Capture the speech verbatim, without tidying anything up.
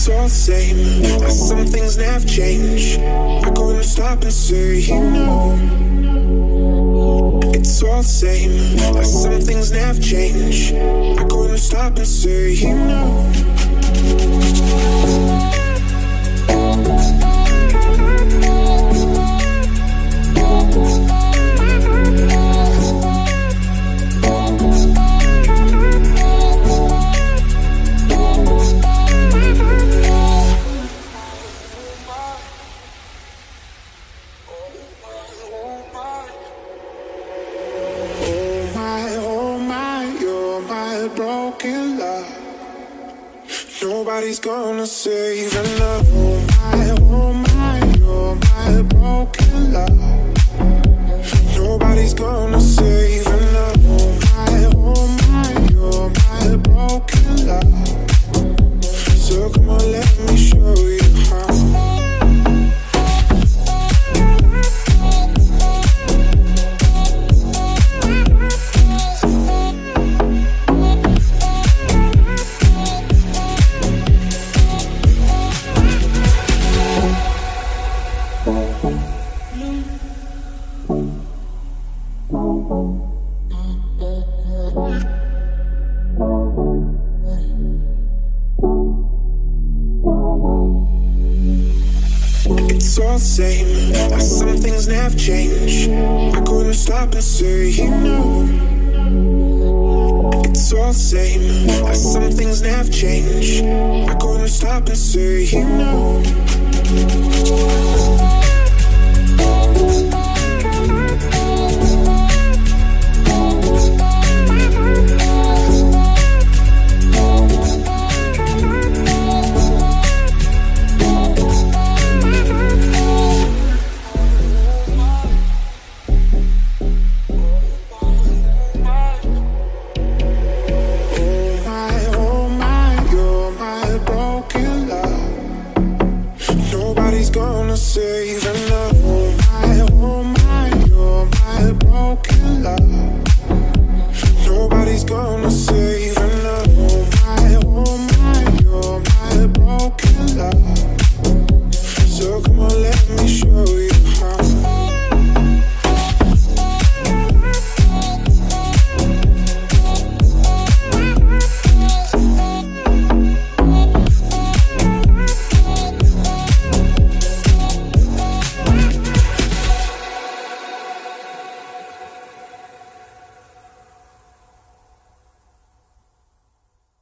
It's all the same, like some things never change. I couldn't stop and say no. It's all the same, like some things never change. I couldn't stop and say no. Nobody's gonna save enough. Oh my, oh my, you're my broken love. Nobody's gonna save enough. Oh my, oh my, you're my broken love. So come on, let me show you how. It's all the same, like some things never change. I couldn't stop and say no. It's all the same, like some things never change. I couldn't stop and say no. Gonna save enough. Oh my, oh my, you're my broken love. Nobody's gonna save.